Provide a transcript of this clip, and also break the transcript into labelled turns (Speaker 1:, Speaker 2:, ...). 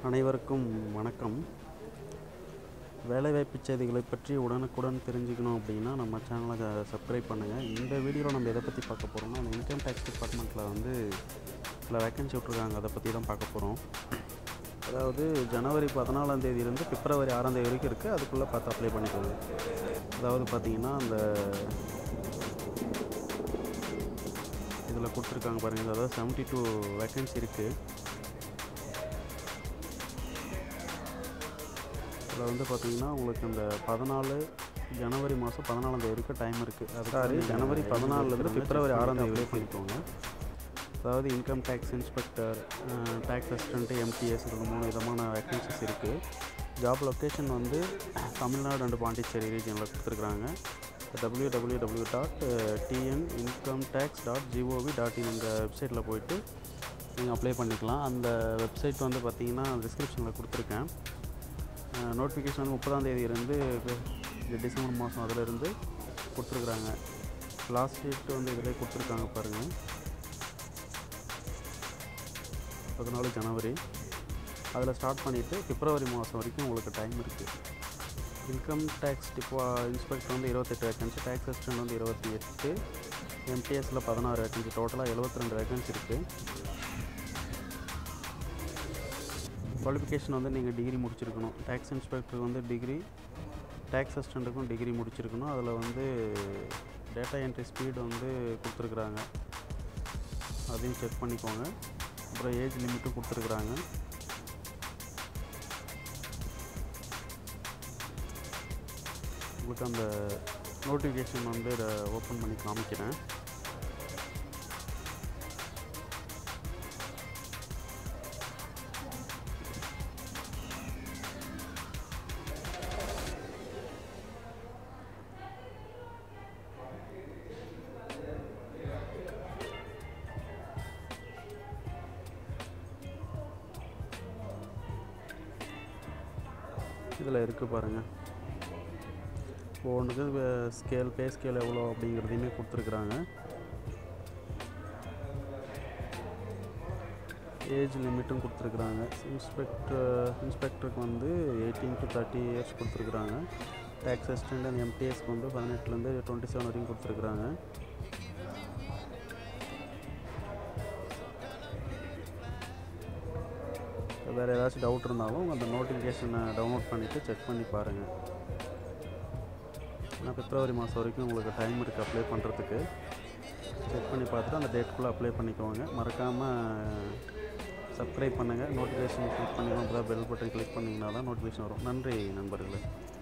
Speaker 1: அனைவருக்கும் வணக்கம். வேலைவாய்ப்பு செய்திகளை பற்றி உடனுக்குடன் தெரிஞ்சுக்கணும் அப்படின்னா நம்ம சேனலை சப்ஸ்கிரைப் பண்ணுங்கள். இந்த வீடியோவில் நம்ம எதை பற்றி பார்க்க போகிறோம்னா, அந்த இன்கம் டேக்ஸ் டிபார்ட்மெண்ட்டில் வந்து சில வேக்கன்சி விட்ருக்காங்க, அதை பற்றி தான் பார்க்க போகிறோம். அதாவது ஜனவரி 14ஆம் தேதியிலேருந்து பிப்ரவரி 6ஆம் தேதி வரைக்கும் இருக்குது. அதுக்குள்ளே பார்த்து அப்ளை பண்ணிக்கோங்க. அதாவது பார்த்திங்கன்னா அந்த இதில் கொடுத்துருக்காங்க பாருங்கள், அதாவது 72 வேக்கன்சி இருக்குது. இதில் வந்து பார்த்திங்கன்னா உங்களுக்கு இந்த 14 ஜனவரி மாதம் 14ஆம் தேதி வரைக்கும் டைம் இருக்குது. அதுக்காக ஜனவரி 14லேருந்து பிப்ரவரி 6ஆம் தேதி வரைக்கும் பண்ணிக்கோங்க. அதாவது income tax inspector, tax assistant, MTS, இது 3 விதமான வேக்கன்சிஸ் இருக்குது. ஜாப் லொக்கேஷன் வந்து தமிழ்நாடு அண்ட் பாண்டிச்சேரி ரீஜனில் கொடுத்துருக்குறாங்க. www.tnincometx.gov.in இந்த வெப்சைட்டில் போய்ட்டு நீங்கள் அப்ளை பண்ணிக்கலாம். அந்த வெப்சைட் வந்து பார்த்திங்கன்னா டிஸ்கிரிப்ஷனில் கொடுத்துருக்கேன். நோட்டிஃபிகேஷன் வந்து 30ஆம் தேதியிலேருந்து டிசம்பர் மாதம் அதிலிருந்து கொடுத்துருக்குறாங்க. லாஸ்ட் டேட் வந்து இதிலே கொடுத்துருக்காங்க பாருங்கள், 14 ஜனவரி. அதில் ஸ்டார்ட் பண்ணிவிட்டு பிப்ரவரி மாதம் வரைக்கும் உங்களுக்கு டைம் இருக்குது. இன்கம் டேக்ஸ் இன்ஸ்பெக்டர் வந்து 28 வேக்கன்சி, டேக்ஸ் அசிஸ்டன்ட் வந்து 28, எம்டிஎஸில் 16 வேக்கன்சி, டோட்டலாக 72 வேக்கன்சி இருக்குது. குவாலிஃபிகேஷன் வந்து நீங்கள் டிகிரி முடிச்சிருக்கணும். டேக்ஸ் இன்ஸ்பெக்டருக்கு வந்து டிகிரி, டேக்ஸ் அசிஸ்டண்ட்டுக்கும் டிகிரி முடிச்சிருக்கணும். அதில் வந்து டேட்டா என்ட்ரி ஸ்பீடு வந்து கொடுத்துருக்குறாங்க, அதையும் செக் பண்ணிக்கோங்க. அப்புறம் ஏஜ் லிமிட்டும் கொடுத்துருக்குறாங்க. உங்களுக்கு அந்த நோட்டிஃபிகேஷன் வந்து இதை ஓப்பன் பண்ணி காமிக்கிறேன். இதில் இருக்குது பாருங்கள், ஒவ்வொன்றுக்கு பே ஸ்கேல் எவ்வளோ அப்படிங்கிறதையுமே கொடுத்துருக்குறாங்க. ஏஜ் லிமிட்டும் கொடுத்துருக்குறாங்க. இன்ஸ்பெக்டருக்கு வந்து 18 to 30 இயர்ஸ் கொடுத்துருக்குறாங்க. டேக்ஸ் அசிஸ்டண்ட் அண்ட் எம்டிஎஸ்க்கு வந்து 18லேருந்து 27 வரைக்கும் கொடுத்துருக்குறாங்க. வேறு ஏதாச்சும் டவுட் இருந்தாலும் அந்த நோட்டிஃபிகேஷனை டவுன்லோட் பண்ணிவிட்டு செக் பண்ணி பாருங்கள். ஏன்னா பிப்ரவரி மாதம் வரைக்கும் உங்களுக்கு டைம் இருக்குது அப்ளை பண்ணுறதுக்கு. செக் பண்ணி பார்த்துட்டு அந்த டேட்டுக்குள்ளே அப்ளை பண்ணிக்கோங்க. மறக்காமல் சப்ஸ்கிரைப் பண்ணுங்கள். நோட்டிஃபிகேஷன் கிளிக் பண்ணிக்கலாம். அப்போ தான் பெல் பட்டன் கிளிக் பண்ணிங்கன்னா தான் நோட்டிஃபிகேஷன் வரும். நன்றி நண்பர்களே.